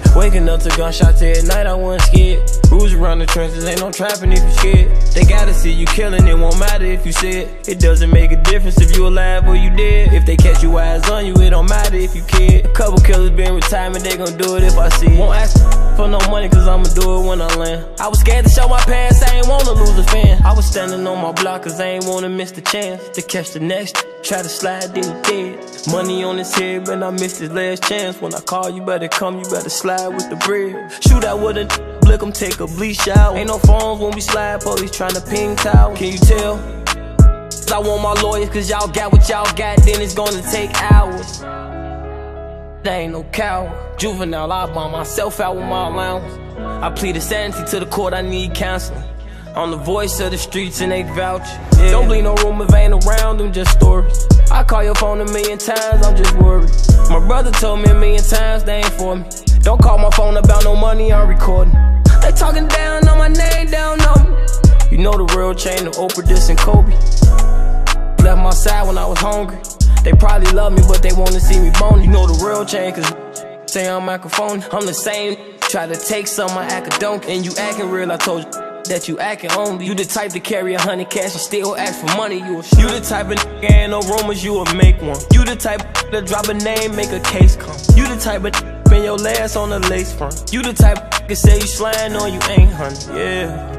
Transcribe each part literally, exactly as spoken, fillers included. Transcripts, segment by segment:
Waking up to gunshots at night, I wasn't scared. Rules around the trenches, ain't no trapping if you scared. They gotta see you killing, it won't matter if you said. It doesn't make a difference if you alive or you dead. If they catch you eyes on you, it don't matter if you cared. A couple killers been retirement, they gon' do it if I see it. Won't ask for no money, cause I'ma do it when I land. I was scared to show my pants, I ain't wanna lose a fan. I was standing on my block, cause I ain't wanna miss the chance to catch the next. Try to slide, then he dead. Money on his head, but I missed his last chance. When I call, you better come, you better slide with the bread. Shoot out with a blick, I'm take a bleach out. Ain't no phones when we slide, police tryna ping towel. Can you tell? I want my lawyers, cause y'all got what y'all got, then it's gonna take hours. They ain't no coward. Juvenile, I bomb myself out with my allowance. I pleaded sanity to the court, I need counseling. I'm the voice of the streets and they vouch. Yeah. Don't bleed no rumor vein around them, just stories. I call your phone a million times, I'm just worried. My brother told me a million times they ain't for me. Don't call my phone about no money, I'm recording. They talking down on my name, down on me. You know the real chain of Oprah, this and Kobe. Left my side when I was hungry. They probably love me, but they wanna see me bone. You know the real chain, cause say I'm microphone. I'm the same, try to take some, I act a donkey. And you acting real, I told you that you acting only. You the type to carry a hundred cash and still ask for money. You a You the type of nigga, ain't no rumors, you will make one. You the type to drop a name, make a case come. You the type of spend your last on the lace front. You the type to say you sliding on you ain't hunting, yeah.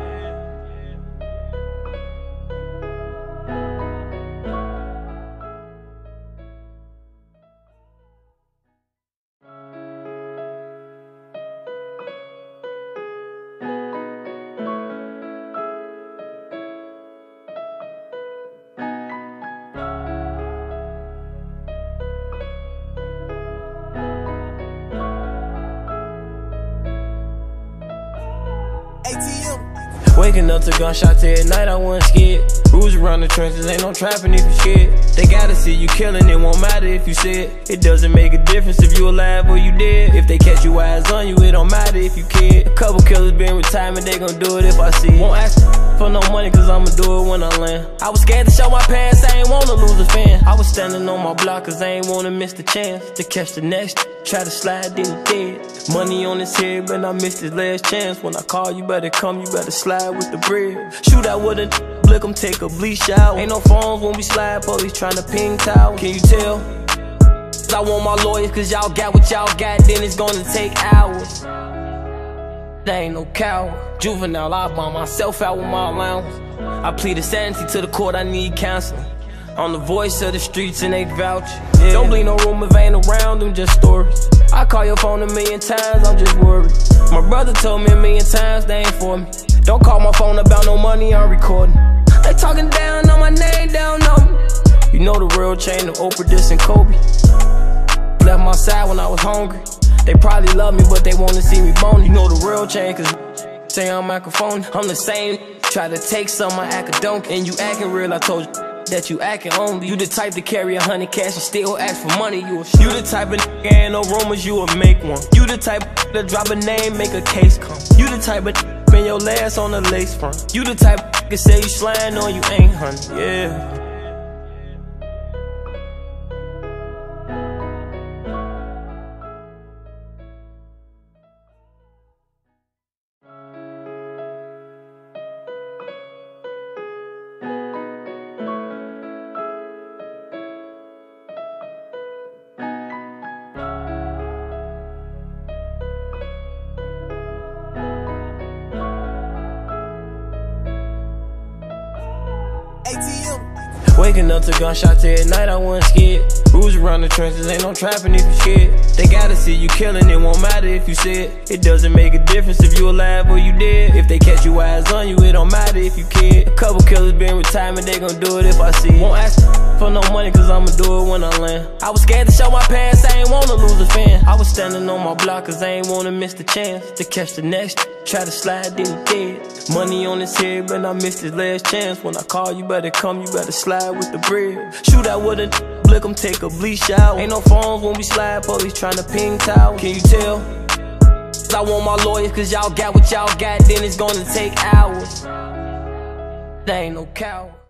Waking up to gunshots at night, I wasn't scared. Rules around the trenches, ain't no trapping if you scared. They gotta see you killing, it won't matter if you said. It doesn't make a difference if you alive or you dead. If they catch you eyes on you, it don't matter if you cared. A couple killers been retirement, they gon' do it if I see it. Won't ask for no money, cause I'ma do it when I land. I was scared to show my pants, I ain't wanna lose a fan. I was standing on my block, cause I ain't wanna miss the chance to catch the next. Try to slide, then he dead. Money on his head, but I missed his last chance. When I call, you better come, you better slide with the bread. Shoot out with a blick, I'm take a bleach out. Ain't no phones when we slide, police tryna ping towel. Can you tell? I want my lawyers, cause y'all got what y'all got, then it's gonna take hours. They ain't no coward. Juvenile, I bomb myself out with my allowance. I pleaded sanity to the court, I need counseling. I'm the voice of the streets and they vouch. Yeah. Don't bleed no rumor vein around them, just stories. I call your phone a million times, I'm just worried. My brother told me a million times they ain't for me. Don't call my phone about no money, I'm recording. They talking down on my name, down on me. You know the real chain of Oprah, this and Kobe. Left my side when I was hungry. They probably love me, but they wanna see me bone. You know the real chain, cause say I'm microphone. I'm the same, try to take some, I act a donkey. And you acting real, I told you that you acting only. You the type to carry a hundred cash and still ask for money. You a You the type of nigga, ain't no rumors, you will make one. You the type to drop a name, make a case come. You the type of spend your last on the lace front. You the type to say you sliding on you ain't hunting, yeah. Waking up to gunshots at night, I wasn't scared. Rules around the trenches, ain't no trapping if you scared. They gotta see you killing, it won't matter if you said. It doesn't make a difference if you alive or you dead. If they catch you eyes on you, it don't matter if you cared. A couple killers been retirement, they gon' do it if I see it. Won't ask for no money, cause I'ma do it when I land. I was scared to show my pants, I ain't wanna lose a fan. I was standing on my block, cause I ain't wanna miss the chance to catch the next. Try to slide, then he dead. Money on his head, but I missed his last chance. When I call, you better come, you better slide with the bread. Shoot out with a blick, I'm take a bleach out. Ain't no phones when we slide, police tryna ping towel. Can you tell? I want my lawyers, cause y'all got what y'all got, then it's gonna take hours. They ain't no coward.